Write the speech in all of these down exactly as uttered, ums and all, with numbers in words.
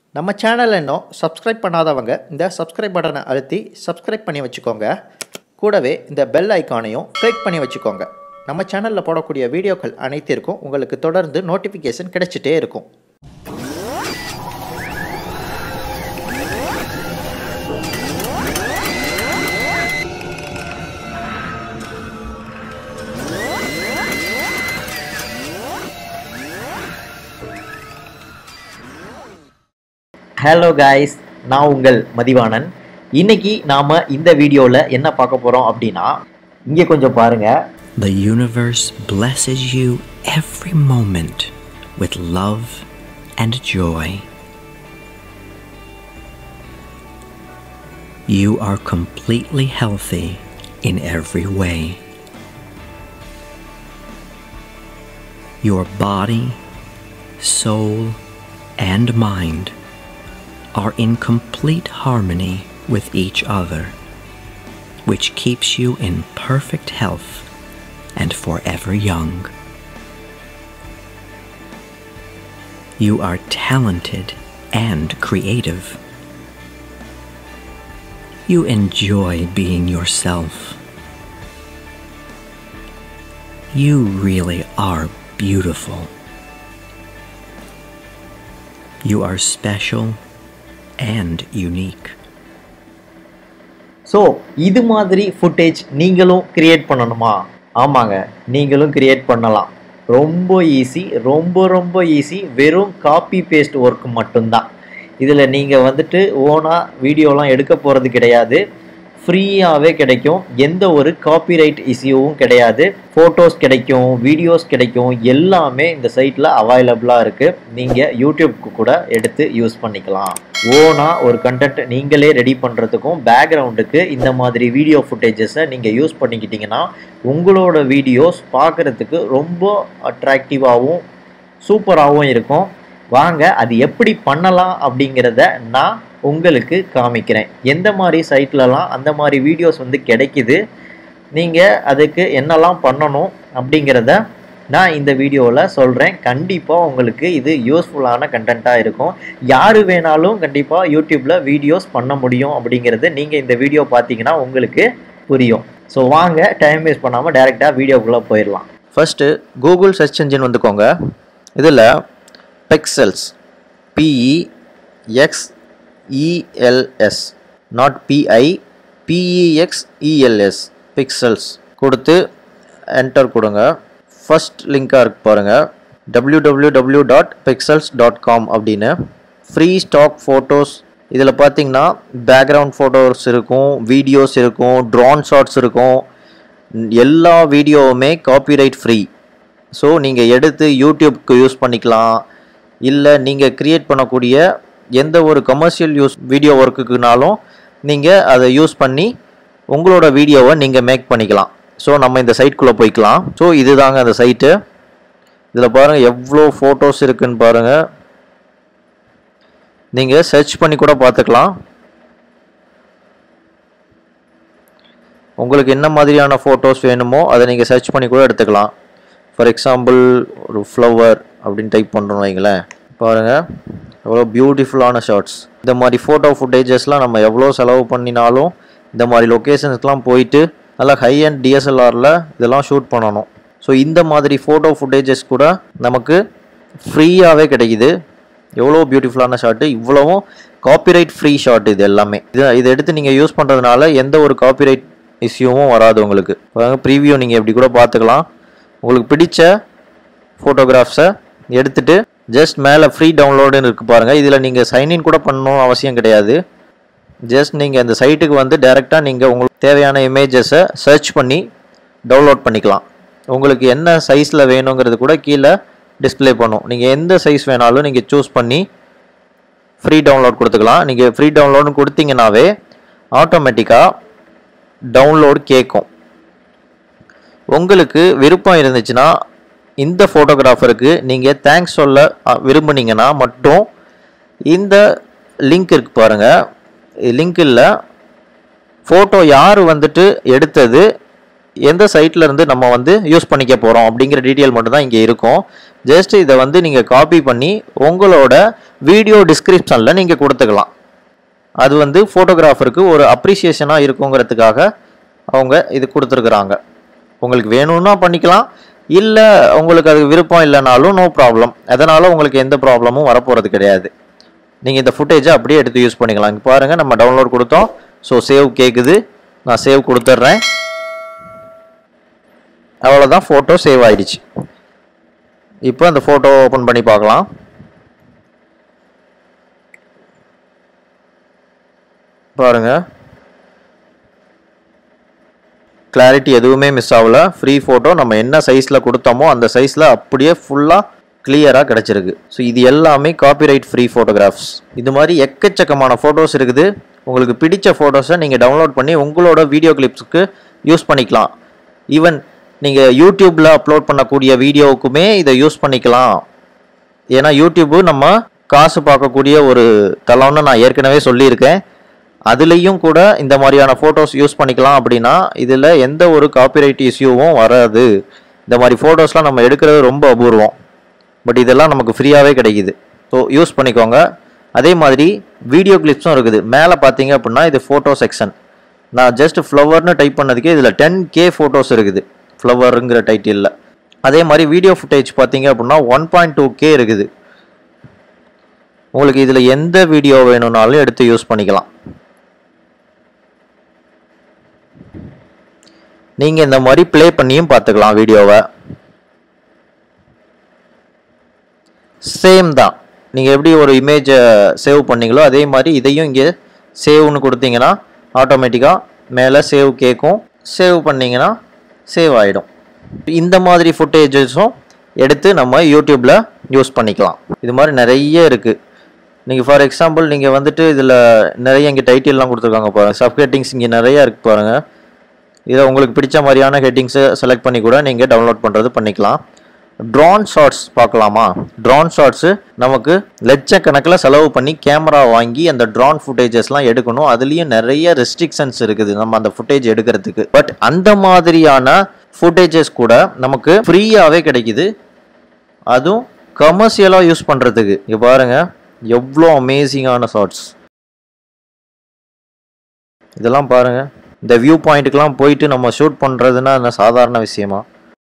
நம்ம சேனலை இன்னும் சப்ஸ்கிரைப் பண்ணாதவங்க இந்த சப்ஸ்கிரைப் பட்டனை அழுத்தி சப்ஸ்கிரைப் பண்ணி வச்சுக்கோங்க. கூடவே இந்த பெல் ஐக்கானையும் கிளிக் பண்ணி வச்சுக்கோங்க. நம்ம சேனலில் போடக்கூடிய வீடியோக்கள் அனைத்திற்கும் உங்களுக்கு தொடர்ந்து நோட்டிஃபிகேஷன் கிடைச்சிட்டே இருக்கும். ஹலோ காய்ஸ், நான் உங்கள் மதிவாணன். இன்னைக்கு நாம இந்த வீடியோல என்ன பார்க்க போறோம் அப்படின்னா, இங்கே கொஞ்சம் பாருங்க. The universe blesses you every moment with love and joy. You are completely healthy in every way. Your body, soul, and mind are in complete harmony with each other, which keeps you in perfect health and forever young. You are talented and creative. You enjoy being yourself. You really are beautiful. You are special and unique. So இது மாதிரி footage நீங்களும் create பண்ணணுமா? ஆமாங்க, நீங்களும் create பண்ணலாம். ரொம்ப easy, ரொம்ப ரொம்ப ஈஸி. வெறும் காப்பி பேஸ்ட் ஒர்க் மட்டும்தான். இதில் நீங்கள் வந்துட்டு ஓனாக வீடியோலாம் எடுக்க போகிறது கிடையாது. ஃப்ரீயாகவே கிடைக்கும். எந்த ஒரு காப்பிரைட் இஷ்யூவும் கிடையாது. ஃபோட்டோஸ் கிடைக்கும், வீடியோஸ் கிடைக்கும், எல்லாமே இந்த சைட்டில் அவைலபிளாக இருக்குது. நீங்கள் யூடியூப்க்கு கூட எடுத்து யூஸ் பண்ணிக்கலாம். ஓனாக ஒரு கண்டென்ட் நீங்களே ரெடி பண்ணுறதுக்கும் பேக்ரவுண்டுக்கு இந்த மாதிரி வீடியோ ஃபுட்டேஜஸை நீங்கள் யூஸ் பண்ணிக்கிட்டிங்கன்னா உங்களோட வீடியோஸ் பார்க்குறதுக்கு ரொம்ப அட்ராக்டிவாகவும் சூப்பராகவும் இருக்கும். வாங்க, அது எப்படி பண்ணலாம் அப்படிங்கிறத நான் உங்களுக்கு காமிக்கிறேன். எந்த மாதிரி சைட்லலாம் அந்த மாதிரி வீடியோஸ் வந்து கிடைக்குது, நீங்கள் அதுக்கு என்னெல்லாம் பண்ணணும் அப்படிங்கிறத நான் இந்த வீடியோவில் சொல்கிறேன். கண்டிப்பாக உங்களுக்கு இது யூஸ்ஃபுல்லான கண்டென்ட்டாக இருக்கும். யார் வேணாலும் கண்டிப்பாக யூடியூப்பில் வீடியோஸ் பண்ண முடியும் அப்படிங்கிறது நீங்கள் இந்த வீடியோ பார்த்தீங்கன்னா உங்களுக்கு புரியும். ஸோ வாங்க, டைம் வேஸ்ட் பண்ணாமல் டைரெக்டாக வீடியோக்குள்ளே போயிடலாம். ஃபஸ்ட்டு கூகுள் சர்ச் என்ஜின் வந்துக்கோங்க. இதில் Pexels, P E X E L S, not P I, P E X E L S, Pexels கொடுத்து என்டர் கொடுங்க. ஃபர்ஸ்ட் லிங்காக இருக்கு பாருங்கள், W W W dot Pexels dot com அப்படின்னு. Free stock photos. இதில் பார்த்தீங்கன்னா பேக்ரவுண்ட் ஃபோட்டோஸ் இருக்கும், வீடியோஸ் இருக்கும், ட்ரோன் ஷாட்ஸ் இருக்கும். எல்லா வீடியோவுமே காப்பிரைட் ஃப்ரீ. ஸோ நீங்கள் எடுத்து யூடியூப்க்கு யூஸ் பண்ணிக்கலாம். இல்லை நீங்கள் க்ரியேட் பண்ணக்கூடிய எந்த ஒரு கமர்ஷியல் யூஸ் வீடியோ ஒர்க்குக்குனாலும் நீங்கள் அதை யூஸ் பண்ணி உங்களோட வீடியோவை நீங்கள் மேக் பண்ணிக்கலாம். ஸோ நம்ம இந்த சைட்குள்ளே போய்க்கலாம். ஸோ இதுதாங்க அந்த சைட்டு. இதில் பாருங்கள் எவ்வளோ ஃபோட்டோஸ் இருக்குதுன்னு பாருங்கள். நீங்கள் சர்ச் பண்ணி கூட பார்த்துக்கலாம். உங்களுக்கு என்ன மாதிரியான ஃபோட்டோஸ் வேணுமோ அதை நீங்கள் சர்ச் பண்ணி கூட எடுத்துக்கலாம். ஃபார் எக்ஸாம்பிள் ஒரு ஃப்ளவர் அப்படின்னு டைப் பண்ணுறோம் வைங்களேன். பாருங்கள் எவ்வளோ பியூட்டிஃபுல்லான ஷார்ட்ஸ். இந்த மாதிரி ஃபோட்டோ ஃபுட்டேஜஸ்லாம் நம்ம எவ்வளோ செலவு பண்ணினாலும் இந்த மாதிரி லொக்கேஷன்ஸ்லாம் போயிட்டு நல்லா ஹை அண்ட் டிஎஸ்எல்ஆரில் இதெல்லாம் ஷூட் பண்ணணும். ஸோ இந்த மாதிரி ஃபோட்டோ ஃபுட்டேஜஸ் கூட நமக்கு ஃப்ரீயாகவே கிடைக்குது. எவ்வளோ பியூட்டிஃபுல்லான ஷார்ட்டு, இவ்வளவும் காப்பிரைட் ஃப்ரீ ஷார்ட். இது எல்லாமே இது இதை எடுத்து நீங்கள் யூஸ் பண்ணுறதுனால எந்த ஒரு காப்பிரைட் இஷ்யூவும் வராது உங்களுக்கு. ப்ரீவியூ நீங்கள் எப்படி கூட பார்த்துக்கலாம். உங்களுக்கு பிடிச்ச ஃபோட்டோகிராஃப்ஸை எடுத்துகிட்டு ஜஸ்ட் மேலே ஃப்ரீ டவுன்லோடுன்னு இருக்குது பாருங்கள். இதில் நீங்கள் சைன்இன் கூட பண்ணணும் அவசியம் கிடையாது. ஜஸ்ட் நீங்கள் அந்த சைட்டுக்கு வந்து டைரெக்டாக நீங்கள் உங்களுக்கு தேவையான இமேஜஸை சர்ச் பண்ணி டவுன்லோட் பண்ணிக்கலாம். உங்களுக்கு என்ன சைஸில் வேணுங்கிறது கூட கீழே டிஸ்பிளே பண்ணும். நீங்கள் எந்த சைஸ் வேணாலும் நீங்கள் சூஸ் பண்ணி ஃப்ரீ டவுன்லோட் கொடுத்துக்கலாம். நீங்கள் ஃப்ரீ டவுன்லோடுன்னு கொடுத்தீங்கன்னாவே ஆட்டோமேட்டிக்காக டவுன்லோடு கேட்கும். உங்களுக்கு விருப்பம் இருந்துச்சுன்னா இந்த ஃபோட்டோகிராஃபருக்கு நீங்கள் தேங்க்ஸ் சொல்ல விரும்புனீங்கன்னா மட்டும் இந்த லிங்க் இருக்குது பாருங்கள். லிங்க்கில் ஃபோட்டோ யார் வந்துட்டு எடுத்தது, எந்த சைட்டில் இருந்து நம்ம வந்து யூஸ் பண்ணிக்க போகிறோம் அப்படிங்கிற டீட்டெயில் மட்டும்தான் இங்கே இருக்கும். ஜஸ்ட் இதை வந்து நீங்கள் காப்பி பண்ணி உங்களோட வீடியோ டிஸ்கிரிப்ஷனில் நீங்கள் கொடுத்துக்கலாம். அது வந்து ஃபோட்டோகிராஃபருக்கு ஒரு அப்ரிசியேஷனாக இருக்குங்கிறதுக்காக அவங்க இது கொடுத்துருக்குறாங்க. உங்களுக்கு வேணும்னா பண்ணிக்கலாம், இல்லை உங்களுக்கு அது விருப்பம் இல்லைனாலும் நோ ப்ராப்ளம். அதனால் உங்களுக்கு எந்த ப்ராப்ளமும் வரப்போகிறது கிடையாது. நீங்கள் இந்த ஃபுட்டேஜை அப்படியே எடுத்து யூஸ் பண்ணிக்கலாம். இங்கே பாருங்கள், நம்ம டவுன்லோட் கொடுத்தோம். ஸோ சேவ் கேட்குது, நான் சேவ் கொடுத்துட்றேன். அவ்வளோதான், ஃபோட்டோ சேவ் ஆகிடுச்சு. இப்போ அந்த ஃபோட்டோ ஓப்பன் பண்ணி பார்க்கலாம். பாருங்கள், கிளாரிட்டி எதுவுமே மிஸ் ஆகலை. ஃப்ரீ ஃபோட்டோ நம்ம என்ன சைஸில் கொடுத்தோமோ அந்த சைஸில் அப்படியே ஃபுல்லாக கிளியராக கிடச்சிருக்கு. ஸோ இது எல்லாமே காப்பிரைட் ஃப்ரீ ஃபோட்டோகிராஃப்ஸ். இது மாதிரி எக்கச்சக்கமான ஃபோட்டோஸ் இருக்குது. உங்களுக்கு பிடிச்ச ஃபோட்டோஸை நீங்கள் டவுன்லோட் பண்ணி உங்களோட வீடியோ கிளிப்ஸுக்கு யூஸ் பண்ணிக்கலாம். ஈவன் நீங்கள் யூடியூப்பில் அப்லோட் பண்ணக்கூடிய வீடியோவுக்குமே இதை யூஸ் பண்ணிக்கலாம். ஏன்னா யூடியூப்பு நம்ம காசு பார்க்கக்கூடிய ஒரு தளம்னு நான் ஏற்கனவே சொல்லியிருக்கேன். அதுலேயும் கூட இந்த மாதிரியான ஃபோட்டோஸ் யூஸ் பண்ணிக்கலாம். அப்படின்னா இதில் எந்த ஒரு காப்பிரைட் இஷ்யூவும் வராது. இந்த மாதிரி ஃபோட்டோஸ்லாம் நம்ம எடுக்கிறது ரொம்ப அபூர்வம். பட் இதெல்லாம் நமக்கு ஃப்ரீயாகவே கிடைக்குது. ஸோ யூஸ் பண்ணிக்கோங்க. அதே மாதிரி வீடியோ கிளிப்ஸும் இருக்குது. மேலே பார்த்தீங்க அப்படின்னா இது ஃபோட்டோ செக்ஷன். நான் ஜஸ்ட் ஃப்ளவர்னு டைப் பண்ணதுக்கே இதில் டென் கே ஃபோட்டோஸ் இருக்குது ஃப்ளவருங்கிற டைட்டிலில். அதே மாதிரி வீடியோ ஃபுட்டேஜ் பார்த்தீங்க அப்படின்னா ஒன் பாயிண்ட் டூ கே இருக்குது. உங்களுக்கு இதில் எந்த வீடியோ வேணும்னாலும் எடுத்து யூஸ் பண்ணிக்கலாம். நீங்கள் இந்த மாதிரி ப்ளே பண்ணியும் பார்த்துக்கலாம் வீடியோவை. சேம் தான், நீங்கள் எப்படி ஒரு இமேஜை சேவ் பண்ணீங்களோ அதே மாதிரி இதையும் இங்கே சேவ்னு கொடுத்தீங்கன்னா ஆட்டோமேட்டிக்காக மேலே சேவ் கேட்கும். சேவ் பண்ணிங்கன்னா சேவ் ஆகிடும். இந்த மாதிரி ஃபுட்டேஜஸும் எடுத்து நம்ம யூடியூப்பில் யூஸ் பண்ணிக்கலாம். இது மாதிரி நிறைய இருக்குது. நீங்கள் ஃபார் எக்ஸாம்பிள் நீங்கள் வந்துட்டு இதில் நிறைய இங்கே டைட்டில்லாம் கொடுத்துருக்காங்க பாருங்கள். சப் ஹெட்டிங்ஸ் இங்கே நிறையா இருக்குது பாருங்கள். இதை உங்களுக்கு பிடிச்ச மாதிரியான ஹெட்டிங்ஸை செலக்ட் பண்ணி கூட நீங்கள் டவுன்லோட் பண்ணுறது பண்ணிக்கலாம். ட்ரோன் ஷாட்ஸ் பார்க்கலாமா? ட்ரோன் ஷாட்ஸு நமக்கு லட்சக்கணக்கில் செலவு பண்ணி கேமரா வாங்கி அந்த ட்ரோன் ஃபுட்டேஜஸ்லாம் எடுக்கணும். அதுலேயும் நிறைய ரெஸ்ட்ரிக்ஷன்ஸ் இருக்குது நம்ம அந்த ஃபுட்டேஜ் எடுக்கிறதுக்கு. பட் அந்த மாதிரியான ஃபுட்டேஜஸ் கூட நமக்கு ஃப்ரீயாகவே கிடைக்குது. அதுவும் கமர்ஷியலாக யூஸ் பண்ணுறதுக்கு. இங்கே பாருங்கள் எவ்வளோ அமேசிங்கான ஷாட்ஸ். இதெல்லாம் பாருங்கள். இந்த வியூ பாயிண்ட்டுக்கெலாம் போயிட்டு நம்ம ஷூட் பண்ணுறதுன்னா என்ன சாதாரண விஷயமா?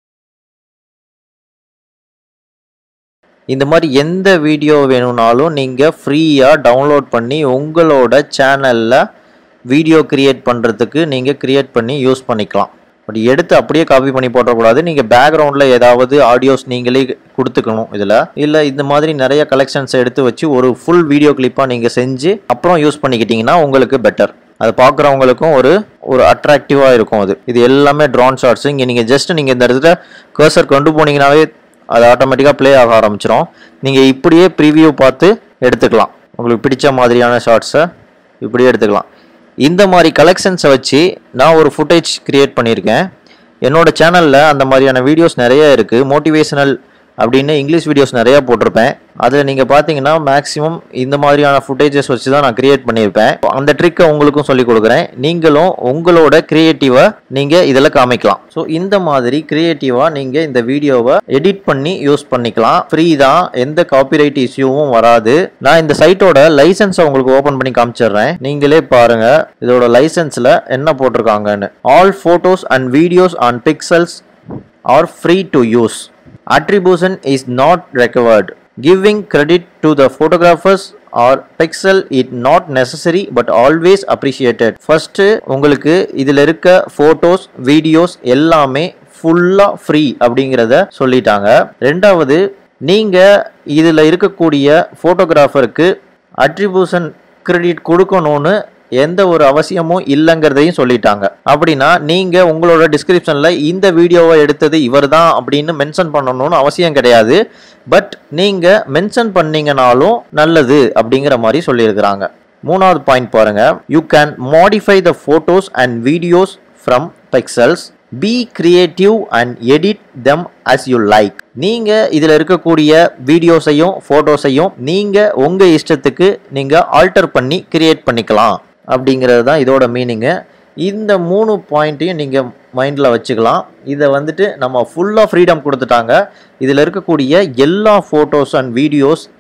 இந்த மாதிரி எந்த வீடியோ வேணும்னாலும் நீங்கள் ஃப்ரீயாக டவுன்லோட் பண்ணி உங்களோட சேனலில் வீடியோ க்ரியேட் பண்ணுறதுக்கு நீங்கள் க்ரியேட் பண்ணி யூஸ் பண்ணிக்கலாம். பட் எடுத்து அப்படியே காப்பி பண்ணி போட்டக்கூடாது. நீங்கள் பேக்ரவுண்டில் ஏதாவது ஆடியோஸ் நீங்களே கொடுத்துக்கணும் இதில். இல்லை இந்த மாதிரி நிறைய கலெக்ஷன்ஸை எடுத்து வச்சு ஒரு ஃபுல் வீடியோ கிளிப்பாக நீங்கள் செஞ்சு அப்புறம் யூஸ் பண்ணிக்கிட்டிங்கன்னா உங்களுக்கு பெட்டர். அது பார்க்குறவங்களுக்கும் ஒரு ஒரு அட்ராக்டிவாக இருக்கும். அது இது எல்லாமே ட்ரோன் ஷாட்ஸ். இங்கே நீங்கள் ஜஸ்ட் நீங்கள் இந்த இடத்துல கர்சர் கொண்டு போனீங்கன்னாவே அது ஆட்டோமேட்டிக்காக ப்ளே ஆக ஆரம்பிச்சிடும். நீங்கள் இப்படியே ப்ரிவியூ பார்த்து எடுத்துக்கலாம். உங்களுக்கு பிடிச்ச மாதிரியான ஷார்ட்ஸை இப்படியே எடுத்துக்கலாம். இந்த மாதிரி கலெக்ஷன்ஸை வச்சு நான் ஒரு ஃபுட்டேஜ் க்ரியேட் பண்ணியிருக்கேன். என்னோடய சேனலில் அந்த மாதிரியான வீடியோஸ் நிறைய இருக்குது. மோட்டிவேஷனல் அப்படின்னு இங்கிலீஷ் வீடியோஸ் நிறையா போட்டிருப்பேன். அதில் நீங்கள் பார்த்தீங்கன்னா மேக்ஸிமம் இந்த மாதிரியான ஃபுட்டேஜஸ் வச்சு தான் நான் க்ரியேட் பண்ணியிருப்பேன். அந்த ட்ரிக்கை உங்களுக்கும் சொல்லிக் கொடுக்குறேன். நீங்களும் உங்களோட க்ரியேட்டிவை நீங்கள் இதில் காமிக்கலாம். ஸோ இந்த மாதிரி க்ரியேட்டிவாக நீங்கள் இந்த வீடியோவை எடிட் பண்ணி யூஸ் பண்ணிக்கலாம். ஃப்ரீ தான், எந்த காப்பிரைட் இஷ்யூவும் வராது. நான் இந்த சைட்டோட லைசன்ஸை உங்களுக்கு ஓப்பன் பண்ணி காமிச்சிடுறேன். நீங்களே பாருங்கள் இதோட லைசன்ஸில் என்ன போட்டிருக்காங்கன்னு. All photos and videos on Pexels are free to use. Attribution is not required. Giving credit to the photographers or pixel is not necessary but always appreciated. First உங்களுக்கு இதில் இருக்க ஃபோட்டோஸ் வீடியோஸ் எல்லாமே ஃபுல்லாக ஃப்ரீ அப்படிங்கிறத சொல்லிட்டாங்க. ரெண்டாவது, நீங்கள் இதில் இருக்கக்கூடிய ஃபோட்டோகிராஃபருக்கு அட்ரிபியூஷன் கிரெடிட் கொடுக்கணும்னு எந்த ஒரு அவசியமும் இல்லைங்கிறதையும் சொல்லிட்டாங்க. அப்படின்னா நீங்கள் உங்களோட டிஸ்கிரிப்ஷனில் இந்த வீடியோவை எடுத்தது இவர் தான் அப்படின்னு மென்ஷன் பண்ணணும்னு அவசியம் கிடையாது. பட் நீங்கள் மென்ஷன் பண்ணீங்கனாலும் நல்லது அப்படிங்கிற மாதிரி சொல்லியிருக்கிறாங்க. மூணாவது பாயிண்ட் பாருங்கள். You can modify the photos and videos from Pexels. Be creative and edit them as you like. நீங்கள் இதில் இருக்கக்கூடிய வீடியோஸையும் ஃபோட்டோஸையும் நீங்கள் உங்கள் இஷ்டத்துக்கு நீங்கள் ஆல்டர் பண்ணி கிரியேட் பண்ணிக்கலாம் அப்படிங்கிறது தான் இதோட மீனிங்கு. இந்த மூணு பாயிண்ட்டையும் நீங்கள் மைண்டில் வச்சுக்கலாம். இதை வந்துட்டு நம்ம ஃபுல்லாக ஃப்ரீடம் கொடுத்துட்டாங்க. இதில் இருக்கக்கூடிய எல்லா ஃபோட்டோஸ் அண்ட் வீடியோஸ்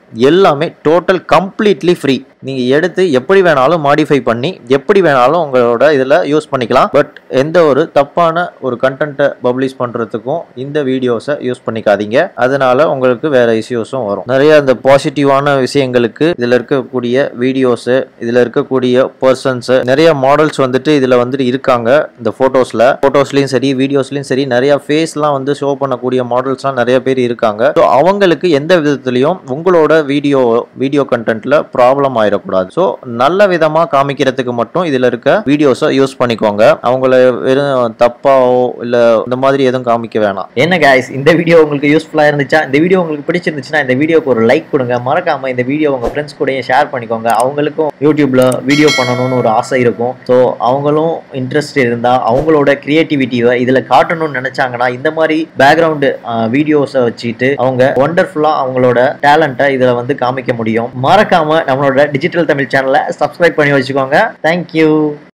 எல்லாமே டோட்டல் கம்ப்ளீட்லி ஃப்ரீ. நீங்கள் எடுத்து எப்படி வேணாலும் மாடிஃபை பண்ணி எப்படி வேணாலும் உங்களோட இதில் யூஸ் பண்ணிக்கலாம். பட் எந்த ஒரு தப்பான ஒரு கண்டென்ட்டை பப்ளிஷ் பண்ணுறதுக்கும் இந்த வீடியோஸை யூஸ் பண்ணிக்காதீங்க. அதனால உங்களுக்கு வேற இஷ்யூஸும் வரும். நிறைய அந்த பாசிட்டிவான விஷயங்களுக்கு இதில் இருக்கக்கூடிய வீடியோஸு, இதில் இருக்கக்கூடிய பர்சன்ஸு, நிறைய மாடல்ஸ் வந்துட்டு இதில் வந்துட்டு இருக்காங்க. இந்த ஃபோட்டோஸில் ஃபோட்டோஸ்லையும் சரி வீடியோஸ்லையும் சரி நிறைய ஃபேஸ்லாம் வந்து ஷோ பண்ணக்கூடிய மாடல்ஸ்லாம் நிறைய பேர் இருக்காங்க. ஸோ அவங்களுக்கு எந்த விதத்துலையும் உங்களோட வீடியோ வீடியோ கண்டென்ட்டில் ப்ராப்ளம் ஆயிடும் கூடாது. சோ நல்ல விதமா காமிக்கிறதுக்கு மட்டும் இதுல இருக்க வீடியோஸை யூஸ் பண்ணிக்கோங்க. அவங்கள வெறும் தப்பாவோ இல்ல இந்த மாதிரி எதுவும் காமிக்க வேணாம். என்ன गाइस, இந்த வீடியோ உங்களுக்கு யூஸ்ஃபுல்லா இருந்துச்சா? இந்த வீடியோ உங்களுக்கு பிடிச்சிருந்துச்சுன்னா இந்த வீடியோக்கு ஒரு லைக் கொடுங்க. மறக்காம இந்த வீடியோ உங்க ஃப்ரெண்ட்ஸ் கூடயும் ஷேர் பண்ணிக்கோங்க. அவங்களுக்கும் யூடியூப்ல வீடியோ பண்ணணும்னு ஒரு ஆசை இருக்கும். ஸோ அவங்களும் இன்ட்ரெஸ்ட் இருந்தா அவங்களோட கிரியேட்டிவிட்டியை இதுல காட்டணும்னு நினைச்சாங்கன்னா இந்த மாதிரி பேக்ரவுண்ட் வீடியோஸை வச்சுட்டு அவங்க ஒண்டர்ஃபுல்லா அவங்களோட டேலண்ட்டை இதுல வந்து காமிக்க முடியும். மறக்காம நம்மளோட டிஜிட்டல் தமிழ் சேனலை சப்ஸ்கிரைப் பண்ணி வச்சுக்கோங்க. தேங்க்யூ.